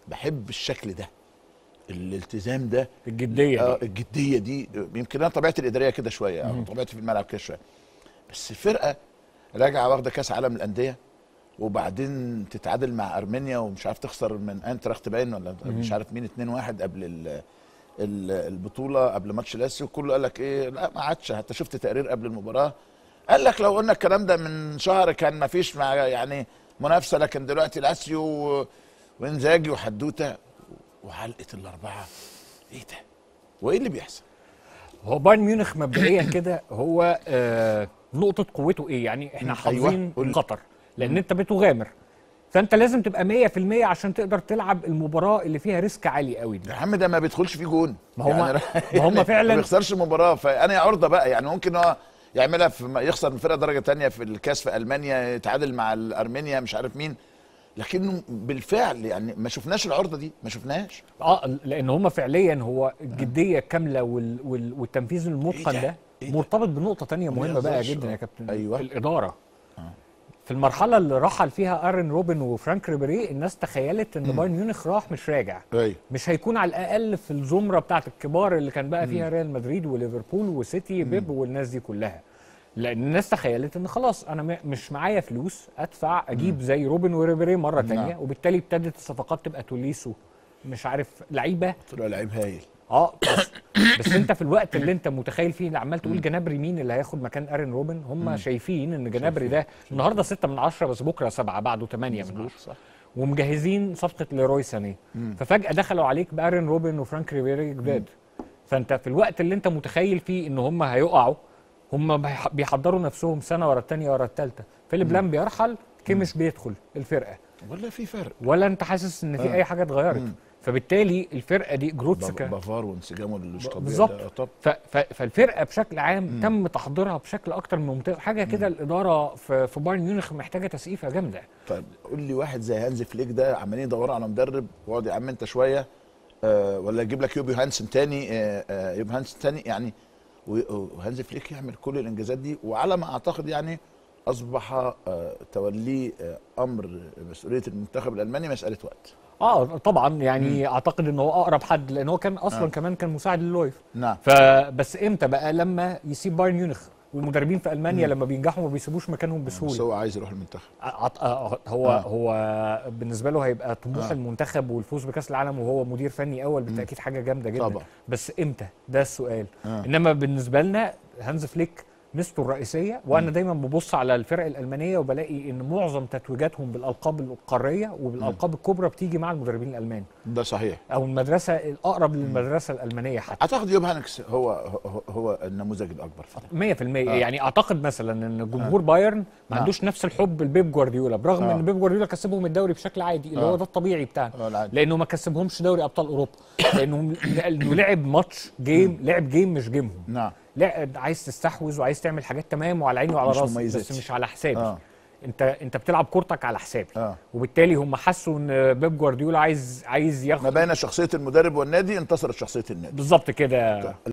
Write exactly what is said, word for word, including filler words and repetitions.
بحب الشكل ده، الالتزام ده، الجديه آه دي. الجديه دي. يمكن انا طبيعتي الاداريه كده شويه او طبيعتي في الملعب كده شويه، بس الفرقه راجعه واخده كاس عالم الانديه وبعدين تتعادل مع ارمينيا ومش عارف تخسر من انتراخت باين ولا مش عارف مين اتنين واحد قبل ال ال البطوله، قبل ماتش لاسيو. كله قال لك ايه، لا ما عادش. حتى شفت تقرير قبل المباراه قال لك لو قلنا الكلام ده من شهر كان ما فيش مع يعني منافسه، لكن دلوقتي لاسيو وانزاجي وحدوته وحلقه الاربعه. ايه ده؟ وايه اللي بيحصل؟ هو بايرن ميونخ مبدئيا كده هو آه نقطه قوته ايه؟ يعني احنا حافظين أيوة. خطر لان انت بتغامر، فانت لازم تبقى مية في المية عشان تقدر تلعب المباراه اللي فيها ريسك عالي قوي دي. يا عم ده ما بيدخلش فيه جون، ما هم يعني ما هم فعلا ما بيخسرش مباراه. فانا عرضه بقى، يعني ممكن هو يعملها في يخسر من فرقه درجه ثانيه في الكاس في المانيا، يتعادل مع الارمينيا مش عارف مين، لكنه بالفعل يعني ما شفناش العرضه دي، ما شفناهاش. اه لان هم فعليا هو الجديه الكامله وال وال والتنفيذ المتقن إيه ده, ده؟ إيه مرتبط بنقطه تانية مهمه بقى جدا يا كابتن. أيوة. الاداره. آه. في المرحله اللي رحل فيها ارن روبن وفرانك ريبيري الناس تخيلت ان بايرن ميونخ راح مش راجع. أيوة. مش هيكون على الاقل في الزمره بتاعت الكبار اللي كان بقى فيها ريال مدريد وليفربول وسيتي بيب والناس دي كلها، لان الناس تخيلت ان خلاص انا مش معايا فلوس ادفع اجيب زي روبن وريبيري مره ثانيه، وبالتالي ابتدت الصفقات تبقى توليسو مش عارف لعيبه. طلع لعيب هايل. اه بس, بس انت في الوقت اللي انت متخيل فيه عمال تقول جنابري مين اللي هياخد مكان ارن روبن، هم مم. شايفين ان جنابري ده النهارده ستة من عشرة بس بكره سبعة بعده ثمانية من عشرة، ومجهزين صفقه ليروي سانيه، ففجاه دخلوا عليك بارن روبن وفرانك ريبيري جداد. فانت في الوقت اللي انت متخيل فيه ان هم هيقعوا، هم بيحضروا نفسهم سنه ورا الثانيه ورا الثالثه. فيليب لام بيرحل، كيميش بيدخل الفرقه، ولا في فرق ولا انت حاسس ان في آه. اي حاجه اتغيرت. مم. فبالتالي الفرقه دي جروتسكا بافار وانسجامه مش طبيعي بالظبط. فالفرقه بشكل عام مم. تم تحضيرها بشكل اكتر من ممتاز. حاجه كده الاداره في في بايرن ميونخ محتاجه تسقيفه جامده. طيب قول لي واحد زي هانز فليك ده عمالين يدوروا على مدرب، واقعد يا عم انت شويه آه ولا اجيب لك يوبي هانسن تاني آه آه يوبي هانسن تاني يعني، وهانز فليك يعمل كل الانجازات دي، وعلى ما اعتقد يعني اصبح آه توليه آه امر مسؤوليه المنتخب الالماني مساله وقت. اه طبعا يعني مم. اعتقد ان هو اقرب حد، لان هو كان اصلا آه. كمان كان مساعد للويف. نعم. فبس امتى بقى؟ لما يسيب بايرن ميونخ. والمدربين في المانيا مم. لما بينجحوا ما بيسيبوش مكانهم بسهوله. بس هو عايز يروح المنتخب. هو آه. هو بالنسبه له هيبقى طموح آه. المنتخب والفوز بكاس العالم، وهو مدير فني اول بالتاكيد حاجه جامده جدا طبعا. بس امتى؟ ده السؤال. آه. انما بالنسبه لنا هانز فليك ميزته الرئيسيه، وانا م. دايما ببص على الفرق الالمانيه وبلاقي ان معظم تتويجاتهم بالالقاب القاريه وبالالقاب م. الكبرى بتيجي مع المدربين الالمان. ده صحيح. او المدرسه الاقرب للمدرسه الالمانيه حتى. اعتقد يوب هانكس هو هو, هو النموذج الاكبر فعلا مية في المية. آه. يعني اعتقد مثلا ان جمهور آه. بايرن ما عندوش آه. نفس الحب لبيب جوارديولا، برغم آه. ان بيب جوارديولا كسبهم الدوري بشكل عادي اللي آه. هو ده الطبيعي بتاعنا، آه. لانه ما كسبهمش دوري ابطال اوروبا لانه لانه لعب ماتش جيم، لعب جيم مش جيمهم. نعم. لا عايز تستحوذ وعايز تعمل حاجات تمام وعلى عيني وعلى راسي، بس مش على حسابي. آه. انت انت بتلعب كورتك على حسابي. آه. وبالتالي هم حسوا ان بيب جوارديولا عايز عايز ياخد ما بين شخصيه المدرب والنادي انتصرت شخصيه النادي. بالظبط كده.